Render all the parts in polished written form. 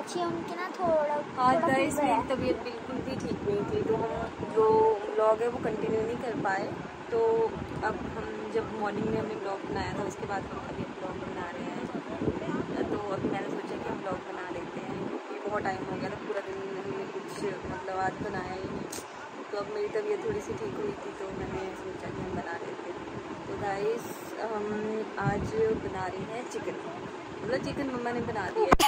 चाची है उनके ना थोड़ा गाइस मेरी तबीयत बिल्कुल भी ठीक नहीं थी, तो हम जो व्लॉग है वो कंटिन्यू नहीं कर पाए। तो अब हम जब मॉर्निंग में हमने व्लॉग बनाया था उसके बाद हम अभी व्लॉग बना रहे हैं। तो अभी मैंने सोचा कि हम व्लॉग बना लेते हैं क्योंकि बहुत टाइम हो गया था, पूरा दिन हमने कुछ मतलब आज बनाया ही नहीं। तो अब मेरी तबीयत थोड़ी सी ठीक हुई थी तो मैंने सोचा कि हम बना लेते हैं। तो गाइस हम आज बना रही हैं चिकन, मतलब चिकन मम्मा ने बना दिया है।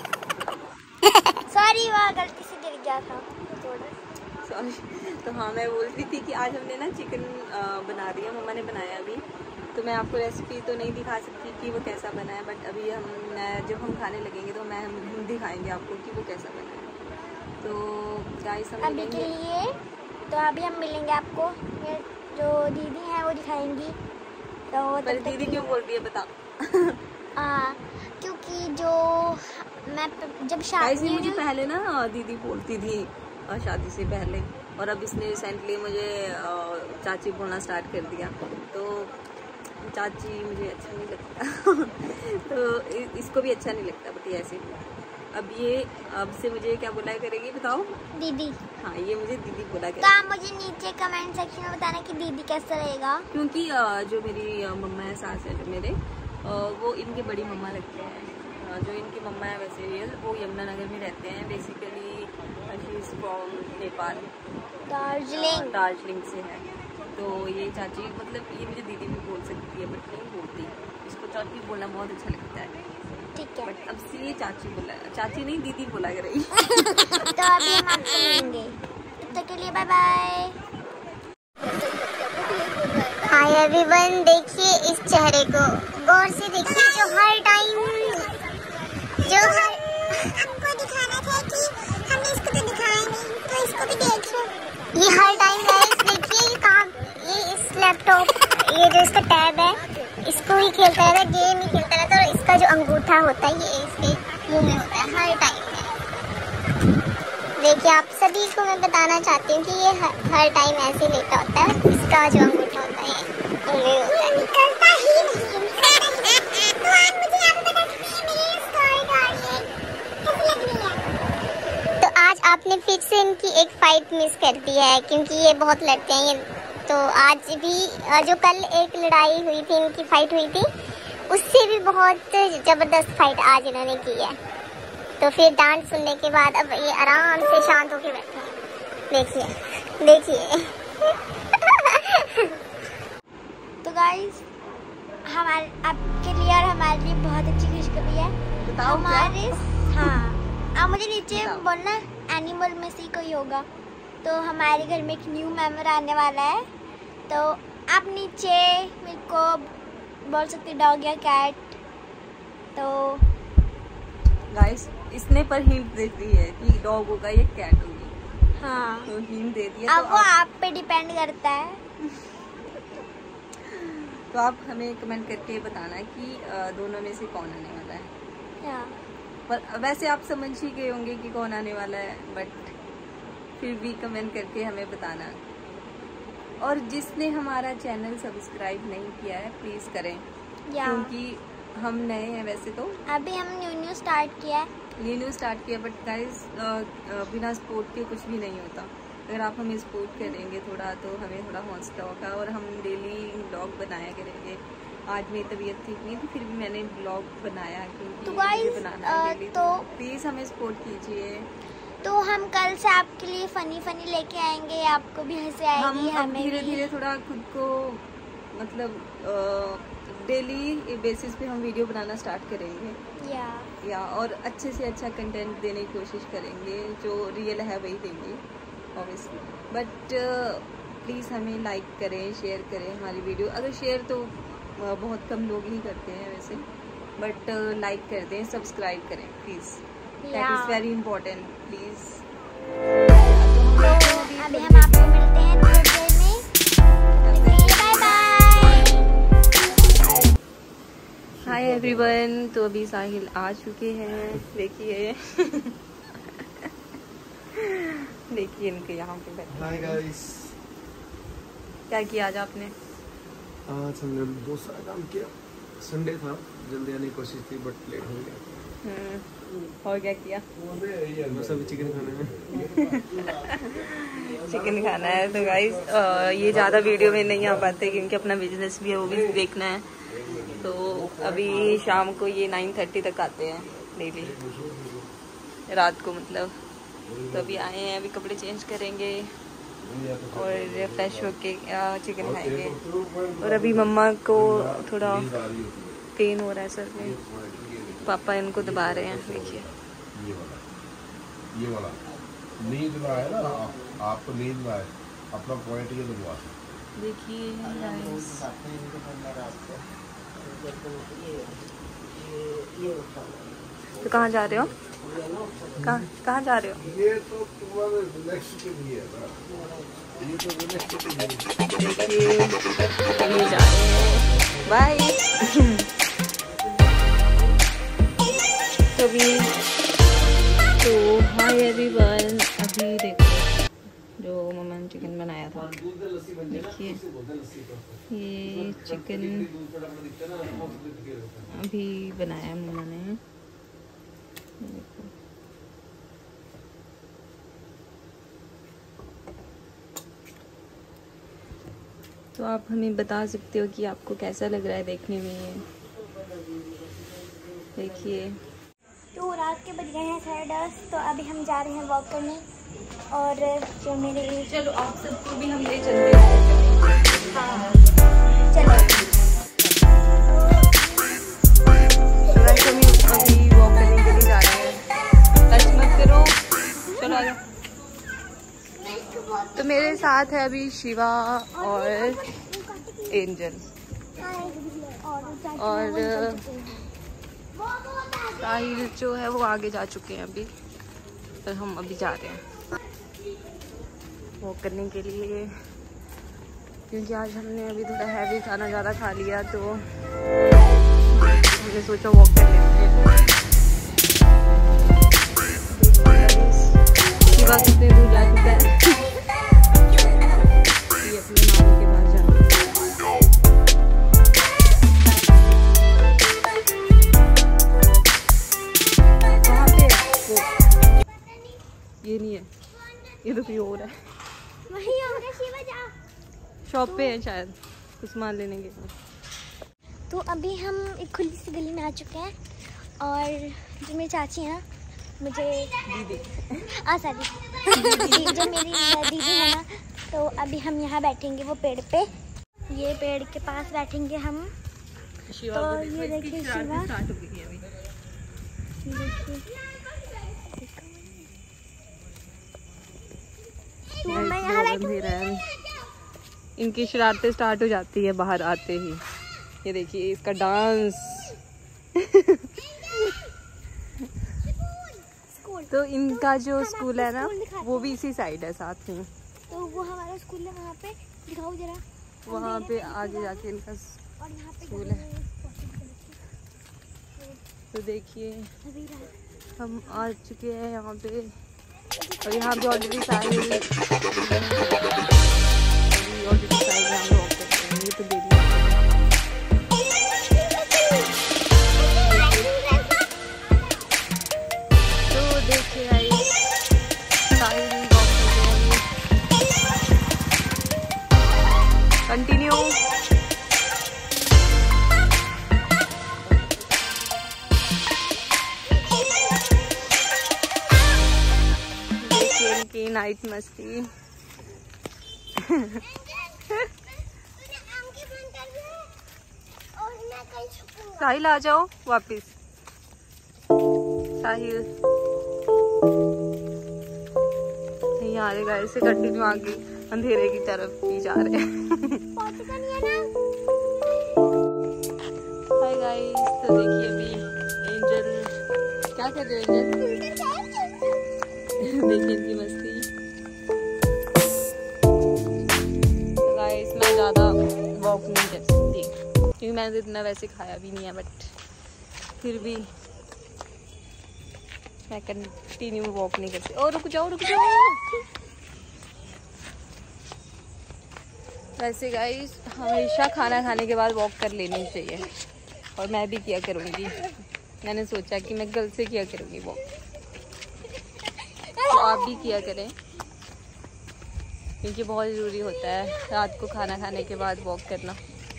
सॉरी वहाँ गलती से गिर गया था थोड़ा, सॉरी। तो हाँ मैं बोल रही थी कि आज हमने ना चिकन बना दिया, मम्मा ने बनाया अभी। तो मैं आपको रेसिपी तो नहीं दिखा सकती कि वो कैसा बना है, बट अभी जब हम खाने लगेंगे तो हम दिखाएंगे आपको कि वो कैसा बना है। तो गाइस हम अभी के लिए तो अभी हम मिलेंगे आपको, जो दीदी हैं वो दिखाएंगी। तो पर दीदी क्यों बोल रही है बता? क्योंकि जो मैं जब शादी मुझे पहले ना दीदी बोलती थी शादी से पहले, और अब इसने रिसेंटली मुझे चाची बोलना स्टार्ट कर दिया। तो चाची मुझे अच्छा नहीं लगता तो इसको भी अच्छा नहीं लगता, बट ये ऐसे अब से मुझे क्या बोला करेगी बताओ? दीदी। हाँ ये मुझे दीदी बोला करेगी। तो आप मुझे नीचे कमेंट सेक्शन में बताना कि दीदी कैसा रहेगा, क्योंकि जो मेरी मम्मा है, सास है जो मेरे, वो इनके बड़ी मम्मा लगते हैं। जो इनकी मम्मा है वैसे रियल वो यमुनानगर में रहते हैं, basically she is from Nepal, Darjeeling से है। तो ये चाची मतलब ये मुझे दीदी भी बोल सकती है बट नहीं बोलती, इसको चाची बोलना बहुत अच्छा लगता है। ठीक है, बट अब से ये चाची बोला, चाची नहीं दीदी बोला करेगी। तो अभी हम आपसे मिलेंगे, तब तक के लिए बाय बाय। हाय एवरीवन, देखिए इस चेहरे को गौर से देखिए, जो हर टाइम हमको दिखाना था कि हमने इसको तो दिखाया नहीं, तो इसको भी देख लो। ये हर टाइम गाइस देखिए ये इस लैपटॉप, ये जो इसका टैब है इसको ही खेलता रहता है, गेम ही खेलता रहता है, और इसका जो अंगूठा होता है ये इसके मुंह में होता है हर टाइम। देखिए आप सभी को मैं बताना चाहती हूँ कि ये हर टाइम ऐसे लेता होता है, इसका जो अंगूठा होता है ये होता है, निकलता ही नहीं। तो आप मुझे यहाँ पे बता दीजिए मेरी स्टोरी कैसी लग रही है। तो आज आपने फिर से इनकी एक फाइट मिस कर दी है, क्योंकि ये बहुत लड़ते हैं ये। तो आज भी जो कल एक लड़ाई हुई थी, इनकी फाइट हुई थी, उससे भी बहुत जबरदस्त फाइट आज इन्होंने की है। तो फिर डांट सुनने के बाद अब ये आराम से शांत होकर बैठे हैं, देखिए। तो गाइस हमारे आपके लिए और हमारे लिए बहुत अच्छी खुशखबरी है। हमारे हाँ आप मुझे नीचे बोलना एनिमल में से कोई होगा। तो हमारे घर में एक न्यू मेंबर आने वाला है, तो आप नीचे मेरे को बोल सकते डॉग या कैट। तो गाइस इसने पर हिंट दे दी है कि डॉग होगा या कैट होगी। हाँ तो हिंट दे दिया, अब वो आप पे डिपेंड करता है। तो आप हमें कमेंट करके बताना कि दोनों में से कौन आने वाला है। पर वैसे आप समझ ही गए होंगे कि कौन आने वाला है, बट फिर भी कमेंट करके हमें बताना। और जिसने हमारा चैनल सब्सक्राइब नहीं किया है प्लीज करें, क्योंकि हम नए हैं। वैसे तो अभी हम न्यू स्टार्ट किया है, बट गाइस बिना सपोर्ट के कुछ भी नहीं होता। अगर आप हमें सपोर्ट करेंगे थोड़ा तो हमें थोड़ा हौसला होगा, और हम डेली ब्लॉग बनाया करेंगे। आज मेरी तबीयत ठीक नहीं थी फिर भी मैंने ब्लॉग बनाया, क्योंकि तो मुझे बनाना है डेली। तो प्लीज़ हमें सपोर्ट कीजिए। तो हम कल से आपके लिए फनी लेके आएंगे, आपको भी हंसी आएगी। हम धीरे धीरे थोड़ा खुद को मतलब डेली बेसिस पे हम वीडियो बनाना स्टार्ट करेंगे या और अच्छे से अच्छा कंटेंट देने की कोशिश करेंगे, जो रियल है वही देंगे ऑब्वियसली। बट प्लीज़ हमें लाइक करें, शेयर करें हमारी वीडियो। अगर शेयर तो बहुत कम लोग ही करते हैं वैसे, बट लाइक कर दें, सब्सक्राइब करें please, that is very important please. अभी हम आपको मिलते हैं थोड़ी देर में, बाय बाय। हाय एवरीवन, तो अभी साहिल आ चुके हैं, देखिए देखिए इनके यहाँ पे बैठे। हाय गाइस, क्या किया आज आपने? आज हमने बहुत सारा काम किया। संडे था, जल्दी आने की कोशिश थी बट लेट हो गया। और क्या किया? बस अभी चिकन खाने में। चिकन खाना है। तो गाइस ये ज़्यादा वीडियो में नहीं आ पाते क्योंकि अपना बिजनेस भी है, वो भी देखना है। तो अभी शाम को ये 9:30 तक आते हैं डेली, रात को मतलब। तो अभी आए हैं, अभी कपड़े चेंज करेंगे और फ्रेश होके चिकन खाएंगे। और अभी मम्मा को थोड़ा पेन हो रहा है सर में, पापा इनको दबा रहे हैं। देखिए ये वाला नींद में है ना, आपको नींद में है, अपना पॉइंट ये दबवा। देखिए तो कहाँ जा रहे हो? कहाँ जा रहे हो? ये तो तुम्हारे नेक्स्ट के लिए है ना, ये तो नेक्स्ट के लिए। देखिए ये जा रहे हैं, बाय। तो हाय एवरीवन, अभी देखो जो मम्मा ने चिकन बनाया था। देखिए ये चिकन अभी बनाया मम्मा ने। देखो तो आप हमें बता सकते हो कि आपको कैसा लग रहा है देखने में ये। देखिए तो रात के बज गए हैं 10:30, तो अभी हम जा रहे हैं वॉक करने। और जो मेरे चलो आप सबको भी हम ले चलते हैं। हाँ चलो हम अभी वॉक करने के लिए जा रहे हैं। टच मत करो, चलो आ जाओ। तो मेरे साथ है अभी शिवा और एंजल और साहिल जो है वो आगे जा चुके हैं अभी। तो हम अभी जा रहे हैं वॉक करने के लिए क्योंकि आज हमने अभी थोड़ा हैवी खाना ज़्यादा खा लिया, तो हमने सोचा वॉक कर लेते हैं। शिवा कितने दूर जा चुका है, ये अपने मामू के पास जा रहा है। ये नहीं है, ये तो कोई और है। वही होगा शिवा, जा शॉप पे है शायद कुछ सामान लेने के। तो अभी हम एक खुली सी गली में आ चुके हैं और जो मेरी चाची है ना, मुझे दीदी सॉरी जो मेरी दीदी है ना, तो अभी हम यहाँ बैठेंगे वो पेड़ पे, ये पेड़ के पास बैठेंगे हम। शिवा तो को ये देखिए शिवा, स्टार्ट हो गई है अभी। तो मैं यहाँ बैठूंगी। इनकी शरारतें स्टार्ट हो जाती है बाहर आते ही। ये देखिए इसका डांस। तो इनका जो स्कूल है ना वो भी इसी साइड है साथ में। तो वो हमारा स्कूल है, वहाँ पे दिखाओ जरा। वहाँ पे आगे जाके इनका और यहाँ पे स्कूल है। तो देखिए हम आ चुके हैं यहाँ पे और यहाँ पे ऑलरेडी साहिल हम लोग करते हैं। ये तो दे दिया। तो देखिए गाइस साहिल कंटिन्यू। की नाइट मस्ती। साहिल आ जाओ वापिस। साहिल नहीं आ रहे, गाइस से कंटिन्यू आगे अंधेरे की तरफ ही जा रहे हैं। हाय गाइस, तो देखिए अभी एंजल क्या कर रहे हो? एंजल देखिए इनकी मस्ती। गाइस मैं ज़्यादा वॉक नहीं कर सकती क्योंकि मैंने इतना वैसे खाया भी नहीं है, बट फिर भी मैं कंटिन्यू वॉक नहीं करती। और रुक जाओ रुक जाओ। वैसे गाइस हमेशा खाना खाने के बाद वॉक कर लेनी चाहिए और मैं भी किया करूँगी। मैंने सोचा कि मैं कल से किया करूँगी वॉक, तो आप भी किया करें क्योंकि बहुत ज़रूरी होता है रात को खाना खाने के बाद वॉक करना।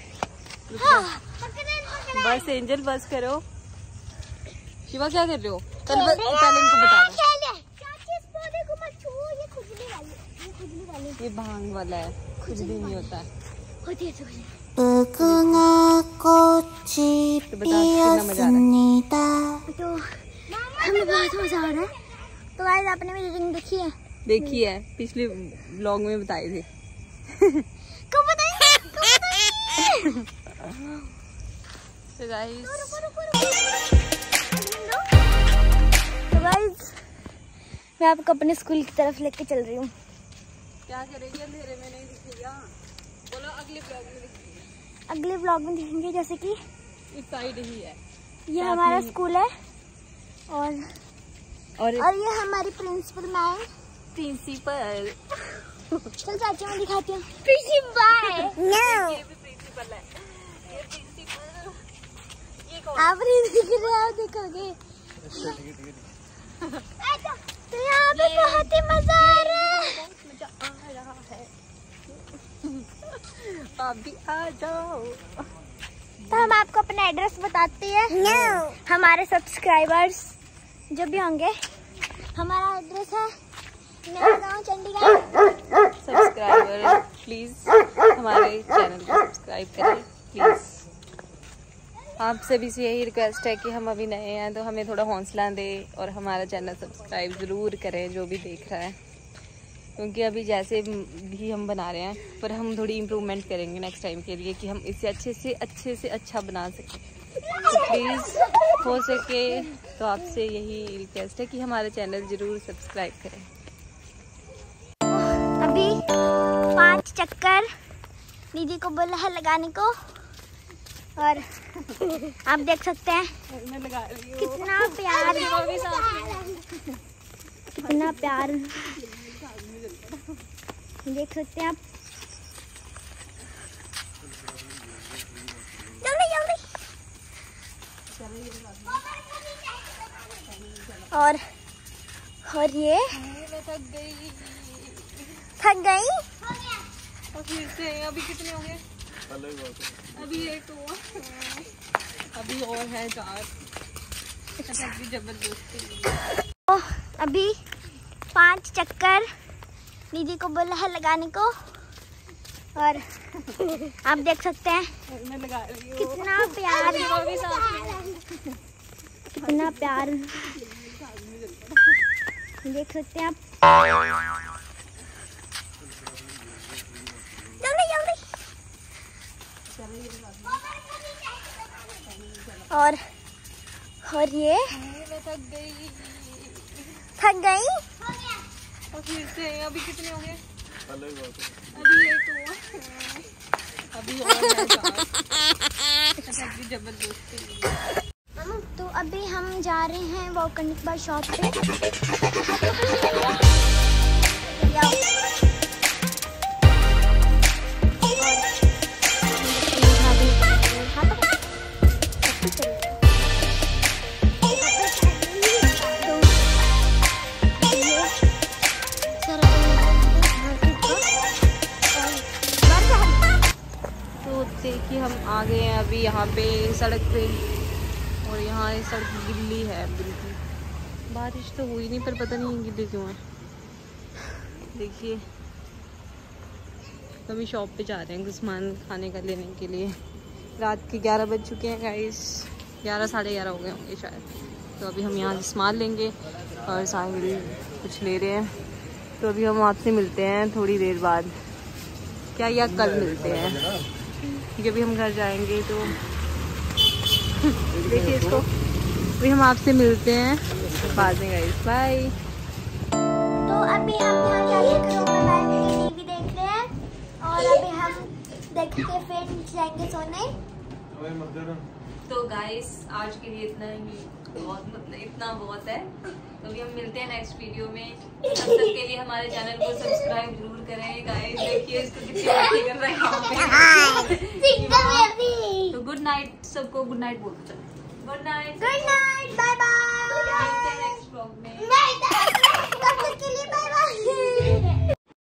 बस एंजल बस करो। शिवा क्या कर रहे हो? पहले इनको बता दो। ये भांग वाला है, खुजली नहीं होता है। तो बता कितना मजा आ रहा है। तो हमें बहुत मजा आ रहा है। तो गाइस आपने मेरी रिंग देखी है? देखी है, पिछले व्लॉग में बताई थी। कब बताई? तो गाइस मैं आपको अपने स्कूल की तरफ लेके चल रही हूँ। क्या करेंगे? अंधेरे में नहीं दिखेगा। बोलो अगले व्लॉग में दिखेंगे। अगले व्लॉग में दिखेंगे, जैसे कि इस साइड ही है, ये हमारा स्कूल है और ये हमारी प्रिंसिपल मैम। प्रिंसिपल चल चाची मैं दिखाती हूँ। प्रिंसिपल नो, ये भी प्रिंसिपल है। ये प्रिंसिपल, ये कौन? आप नहीं दिख रहे, आप देखोगे तो यहाँ पे बहुत ही मजा आ रहा है। आप भी आ जाओ। तो हम आपको अपना एड्रेस बताते हैं। हमारे सब्सक्राइबर्स जो भी होंगे, हमारा एड्रेस है नया गाँव चंडीगढ़। सब्सक्राइबर प्लीज हमारे चैनल को सब्सक्राइब करें प्लीज। आप सभी से यही रिक्वेस्ट है कि हम अभी नए हैं तो हमें थोड़ा हौसला दें और हमारा चैनल सब्सक्राइब ज़रूर करें जो भी देख रहा है, क्योंकि अभी जैसे भी हम बना रहे हैं पर हम थोड़ी इम्प्रूवमेंट करेंगे नेक्स्ट टाइम के लिए कि हम इसे अच्छे से अच्छा बना सकें। तो प्लीज़ हो सके तो आपसे यही रिक्वेस्ट है कि हमारा चैनल ज़रूर सब्सक्राइब करें। अभी 5 चक्कर दीदी को बोला है लगाने को और आप देख सकते हैं कितना प्यार, कितना प्यार देख सकते हैं आप। जल्दी जल्दी। और ये थक गई। और फिर से अभी कितने हो गए? अभी एक हुआ, अभी और है 4। जबरदस्ती। तो अभी 5 चक्कर दीदी को बोला है लगाने को और आप देख सकते हैं मैं लगा रही हूँ। कितना प्यार, कितना प्यार देख सकते हैं आप। जल्दी जल्दी। और ये थक गई। और फिर से अभी कितने हो गए? अभी एक हुआ, अभी और है 4। जबरदस्ती। तो अभी हम जा रहे हैं वॉक करने के बाद शॉप पे। तो देखिए हम आ गए हैं अभी यहाँ पे सड़क पे और यहाँ ये सड़क गिल्ली है बिल्कुल। बारिश तो हुई नहीं पर पता नहीं गिल्ली क्यों है। देखिए तो अभी शॉप पे जा रहे हैं कुछ सामान खाने का लेने के लिए। रात के 11 बज चुके हैं गाइस, 11 साढ़े 11 हो गए होंगे शायद। तो अभी हम यहाँ से सामान लेंगे और साहिल कुछ ले रहे हैं। तो अभी हम आपसे मिलते हैं थोड़ी देर बाद, क्या या कल मिलते हैं क्योंकि अभी हम घर जाएंगे। तो देखिए इसको, अभी हम आपसे मिलते हैं बाद में गाइस, बाय। तो अभी हम यहाँ जाके टीवी देख रहे हैं और अभी हम देख के फिर जाएंगे सोने। तो गाइस आज के लिए इतना ही, बहुत मतलब इतना बहुत है। तो अभी हम मिलते हैं नेक्स्ट वीडियो में। तब तक के लिए हमारे चैनल को सब्सक्राइब जरूर करें गाइस। देखिए इसको कितनी बातें कर रहे हैं। तो गुड नाइट सबको, गुड नाइट बोलते हैं। Good night. Good night.